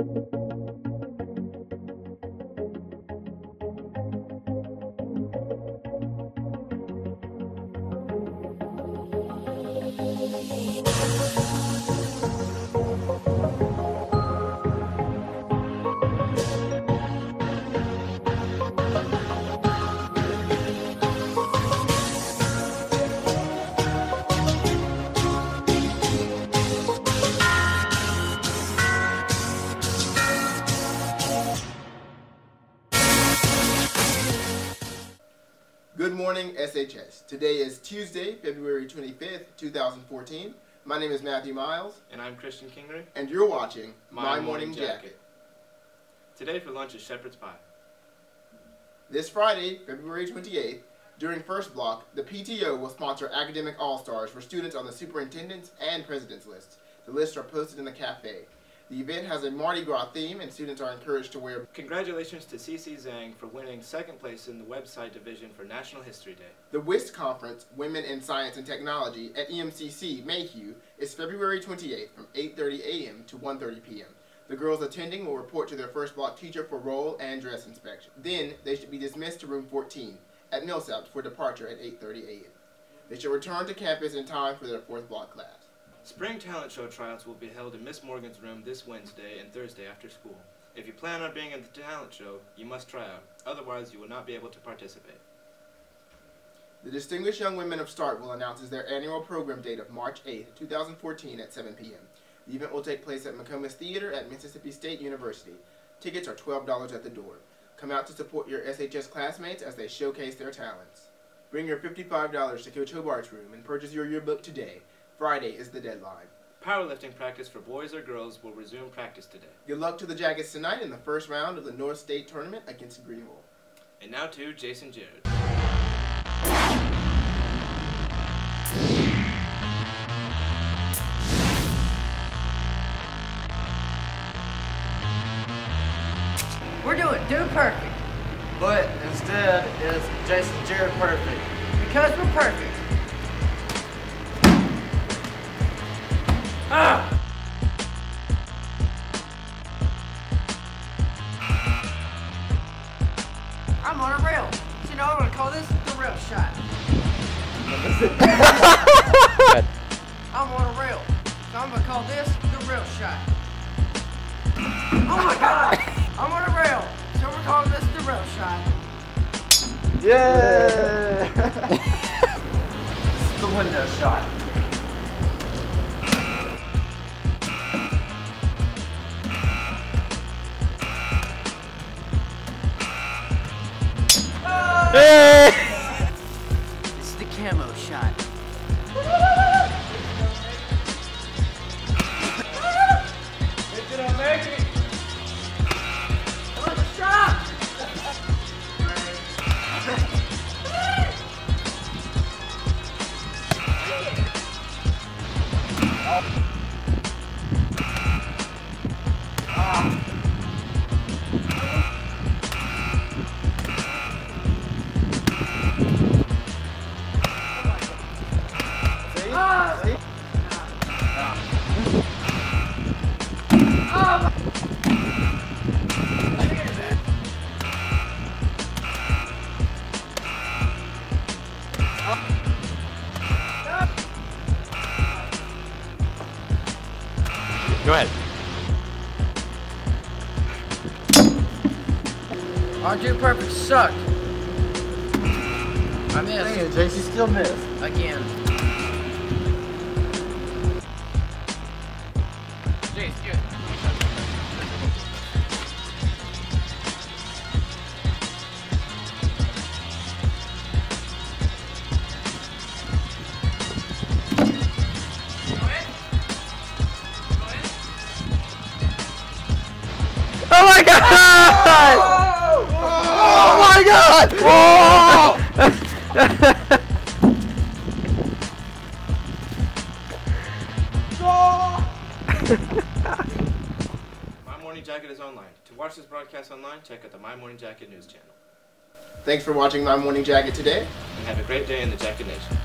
Good morning, SHS. Today is Tuesday, February 25th, 2014. My name is Matthew Miles. And I'm Christian Kingery. And you're watching My Morning Jacket. Today for lunch is shepherd's pie. This Friday, February 28th, during First Block, the PTO will sponsor Academic All-Stars for students on the Superintendent's and President's lists. The lists are posted in the cafe. The event has a Mardi Gras theme, and students are encouraged to wear... Congratulations to CC Zhang for winning second place in the website division for National History Day. The WIST Conference, Women in Science and Technology, at EMCC Mayhew is February 28th from 8:30 a.m. to 1:30 p.m. The girls attending will report to their First Block teacher for roll and dress inspection. Then, they should be dismissed to room 14 at Millsaps for departure at 8:30 a.m. They should return to campus in time for their Fourth Block class. Spring Talent Show tryouts will be held in Miss Morgan's room this Wednesday and Thursday after school. If you plan on being in the talent show, you must try out. Otherwise, you will not be able to participate. The Distinguished Young Women of Starkville announces their annual program date of March 8th, 2014 at 7 p.m. The event will take place at McComas Theater at Mississippi State University. Tickets are $12 at the door. Come out to support your SHS classmates as they showcase their talents. Bring your $55 to Coach Hobart's room and purchase your yearbook today. Friday is the deadline. Powerlifting practice for boys or girls will resume practice today. Good luck to the Jackets tonight in the first round of the North State Tournament against Greenville. And now to Jason Jared. We're doing Dude Perfect. But instead, it's Jason Jared Perfect. Because we're perfect. Ah! I'm on a rail. So you know I'm going to call this the rail shot. I'm on a rail. So I'm going to call this the rail shot. Oh my god! I'm on a rail. So we're calling this the rail shot. Yeah! This is the window shot. This is the camo shot. Did I make it? Oh, the shot! Go ahead. Our Dude Perfect sucked. I missed. Dang it, JC still missed. Again. Jace, good. Oh my god! Oh my god! My Morning Jacket is online. To watch this broadcast online, check out the My Morning Jacket news channel. Thanks for watching My Morning Jacket today. And have a great day in the Jacket Nation.